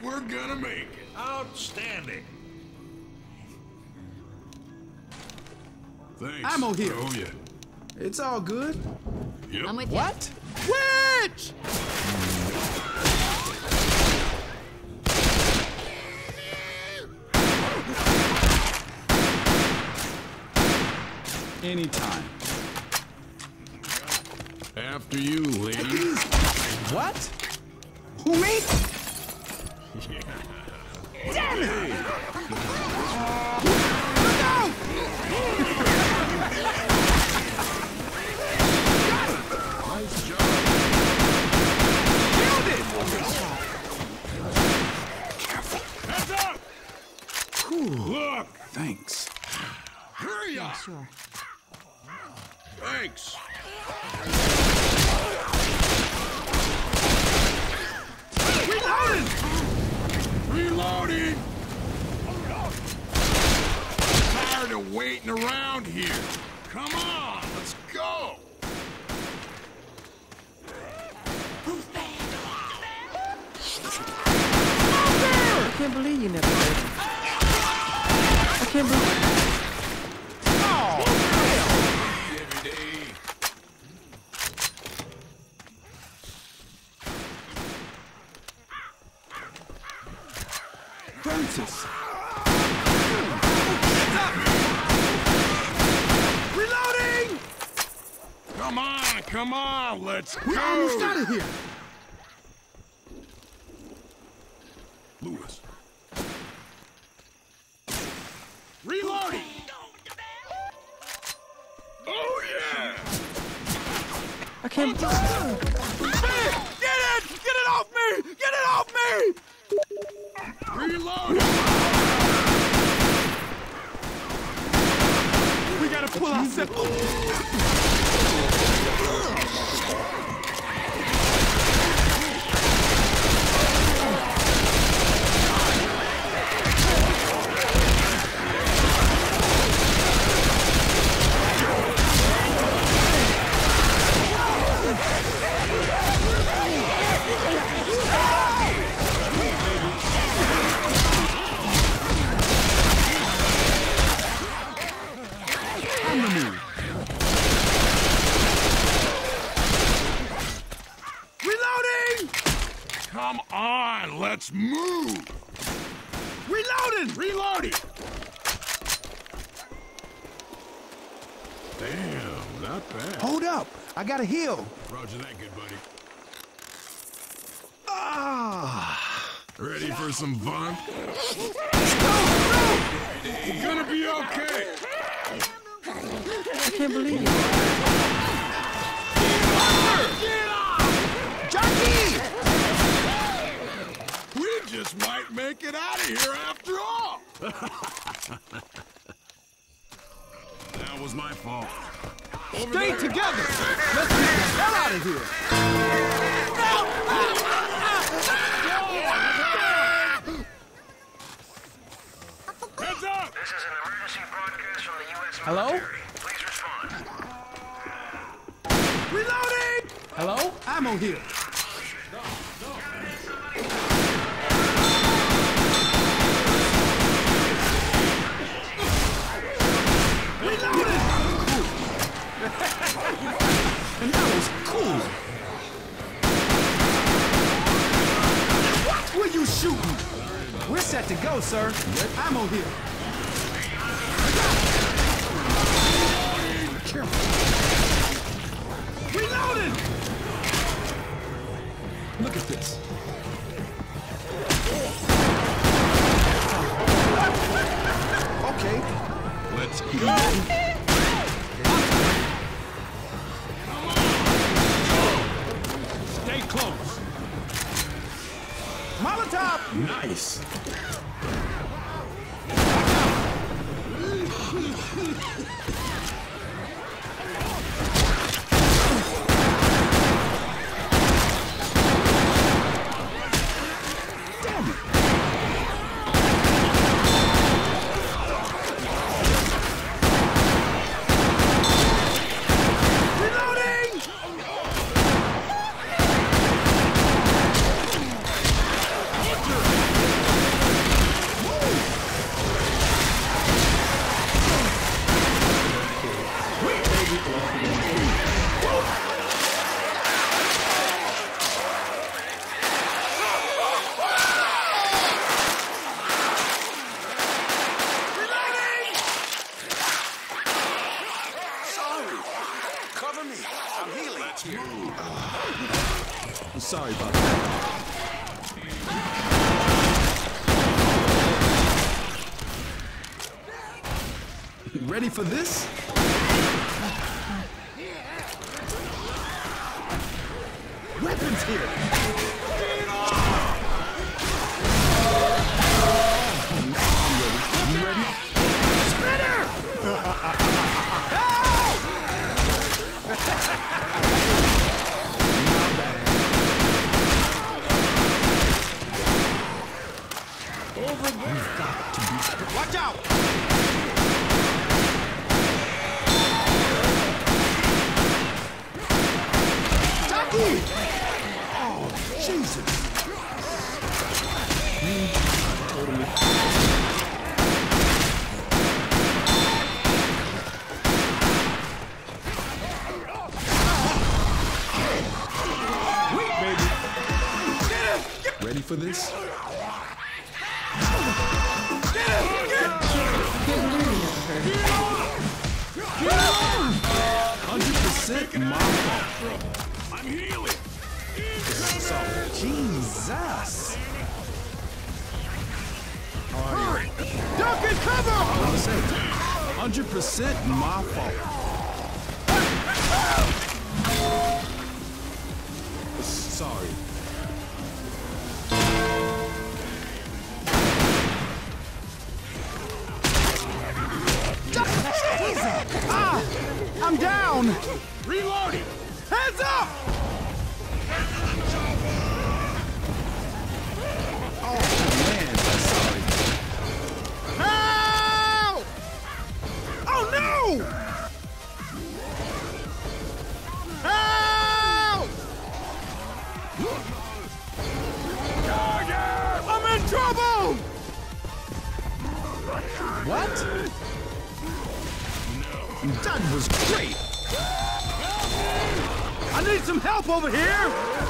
we're gonna make it. Outstanding. Thanks. Ammo here. Oh, yeah. It's all good. Yep. I'm with you. What? Witch! Anytime. After you, lady. What? Who, me? Yeah. Damn it! Hey. Look out! Nice job. Killed it! Heads up! Look! Thanks. Hurry up! Sure. Thanks. Reloading! Reloading! Tired of waiting around here. Come on, let's go! I can't believe you never did. I can't believe. Every day. Francis! Reloading! Come on, let's We're almost out go! of here! Lewis. Reloading! Oh, yeah! I can't. Get it! Get it off me! Get it off me! Reloading! We gotta pull ourselves. On the move. Reloading! Come on, let's move! Reloading! Reloading! Damn, not bad. Hold up! I gotta heal. Roger that, good buddy. Ah! Ready for some fun? You're gonna be okay. I can't believe you. Jackie! We just might make it out of here after all. That was my fault. Over Stay there. together! Let's get the hell out of here! Heads up! This is an emergency broadcast from the U.S. Hello? military. Please respond. Reloading! Hello? Ammo here. Reloading! And that was cool. What were you shooting? We're set to go, sir. Ammo here. Reloading! Look at this. Okay. Let's go. Stay close. Molotov! Nice. Damn it! Reloading! Ready for this? Weapons here! You ready? Spinner! Watch out! Taki! Oh, Jesus! Totally. Wait, baby! Ready for this? I can't believe you never heard. 100% my fault. I'm healing. So, Jesus. Hurry! Duck and cover! 100% my fault. Sorry. Ah! I'm down! Reloading. Hands up! Oh, man, sorry. Help! Oh, no! Help! I'm in trouble! What? That was great! I need some help over here!